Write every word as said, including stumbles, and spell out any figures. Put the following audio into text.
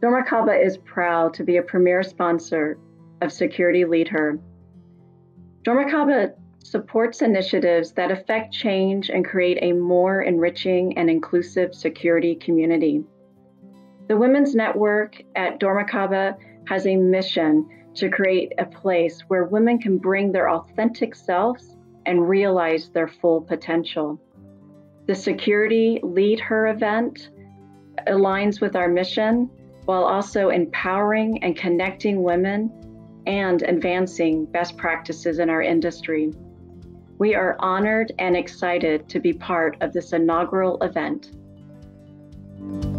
dormakaba is proud to be a premier sponsor of Security LeadHER. dormakaba supports initiatives that affect change and create a more enriching and inclusive security community. The Women's Network at dormakaba has a mission to create a place where women can bring their authentic selves and realize their full potential. The Security LeadHER event aligns with our mission while also empowering and connecting women and advancing best practices in our industry. We are honored and excited to be part of this inaugural event.